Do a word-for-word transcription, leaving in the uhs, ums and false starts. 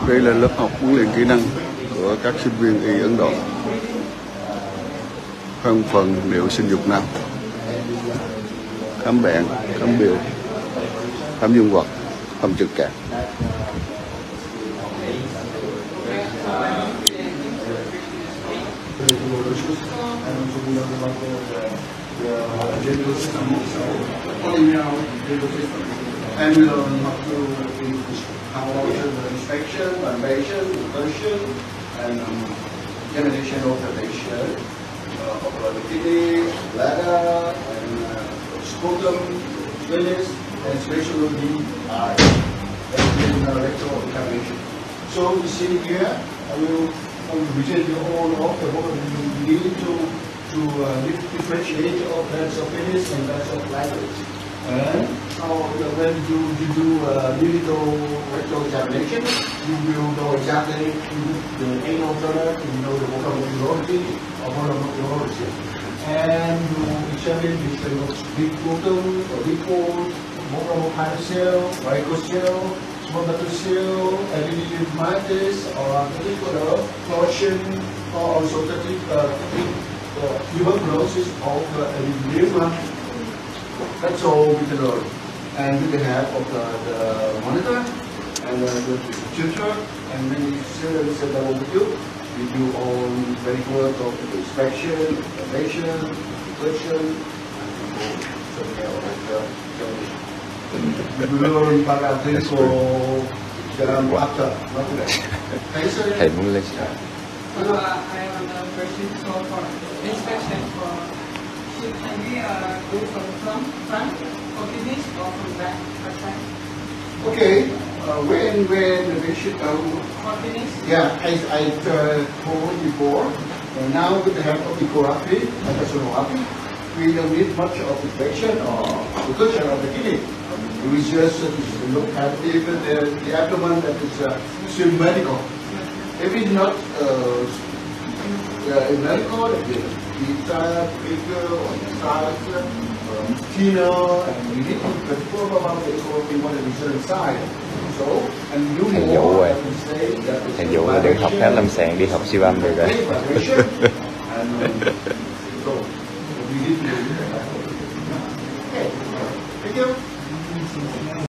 Đây là lớp học huấn luyện kỹ năng của các sinh viên y Ấn Độ. Phân phần niệu sinh dục nam, khám bệnh, khám biểu, khám dương vật, khám trực cảm. And we learn how to how to inspection, palpation, incursion, and um, examination of the patient, uh, of the kidney, bladder, and uh, scrotum, penis, and especially the eye, and then uh, rectal examination. So you see here, I will present you all of the what we need to to uh, differentiate of that's of penis and that's of bladder. And how, when you, you do uh, digital rectal examination, you will know exactly the anal product, you know the bottom of urology or bottom of urology. And you examine the big scrotum or big hole, bottom of hydrocele, varicocele, small cell, epididymitis, or particular torsion, or also uh, tuberculosis of the epididyma. That's all we can learn. And with the help of the, the monitor and uh, the tutor, and then we sit down with you. We do all very good of the inspection, examination, incursion, and something else. We will learn about things for the after, not today. Thầy muốn lên sao? Uh, I have another question. So for inspection, for should can we uh, do from front, front for kidneys or from back or side? Okay. Uh, when when the patient um, For kidneys? yeah, as I uh, told you before, uh, now with the help of ecography and sonography, we don't need much of inspection or incursion of the kidney. We just uh, look at if the, the abdomen that is uh, still medical. If it's not uh, uh, medical, the pizza, bigger, or size, um, thinner, and we need to confirm about the ecography what is inside. So, and you Thầy more, Vũ I rồi. would say that Thầy Vũ là đừng học khám lâm sàng, đi học siêu âm được rồi. and, um,